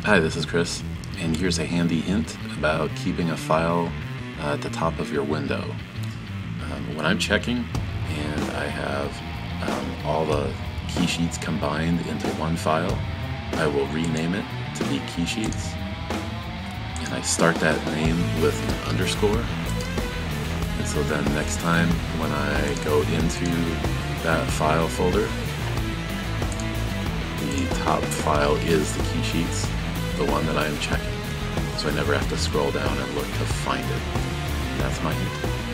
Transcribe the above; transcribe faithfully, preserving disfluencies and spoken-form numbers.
Hi, this is Chris, and here's a handy hint about keeping a file uh, at the top of your window. Um, when I'm checking and I have um, all the key sheets combined into one file, I will rename it to be key sheets, and I start that name with an underscore. And so then next time when I go into that file folder, the top file is the key sheets, the one that I am checking. So I never have to scroll down and look to find it. And that's my hint.